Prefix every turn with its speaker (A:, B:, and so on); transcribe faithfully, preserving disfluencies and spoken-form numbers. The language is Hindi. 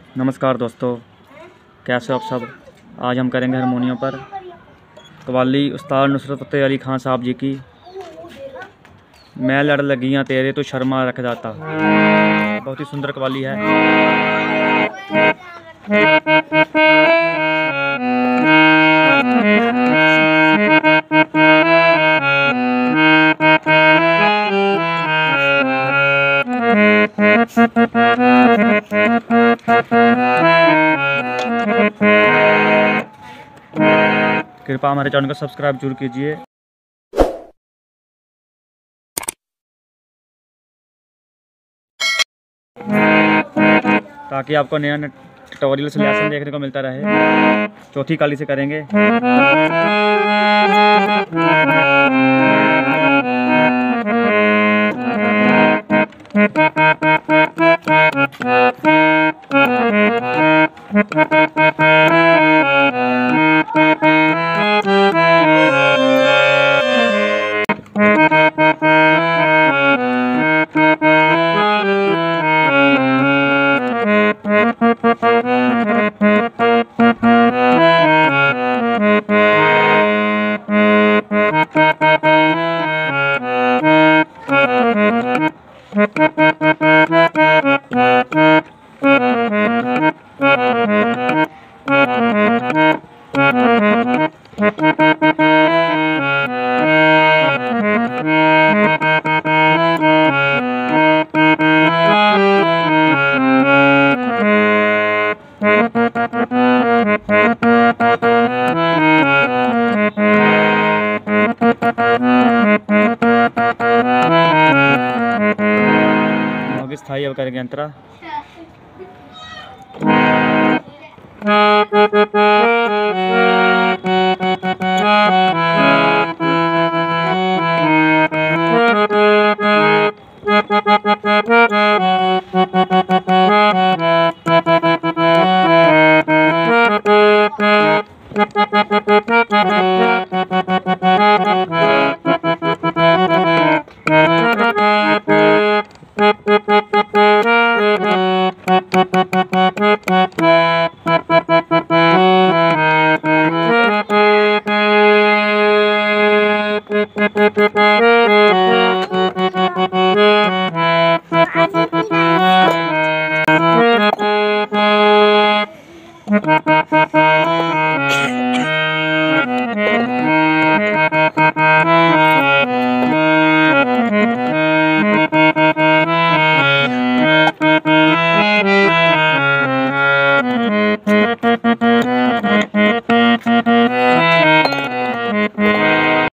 A: नमस्कार दोस्तों, कैसे हो आप सब। आज हम करेंगे हारमोनियम पर कव्वाली उस्ताद नुसरत फ़तेह अली खान साहब जी की। मैं लड़ लगियाँ तेरे तो शर्मा रख जाता। बहुत ही सुंदर कव्वाली है। कृपया हमारे चैनल को सब्सक्राइब जरूर कीजिए ताकि आपको नया नया ट्यूटोरियल से लेसन देखने को मिलता रहे। चौथी कली से करेंगे। स्थाई अब करेंगे अंतरा।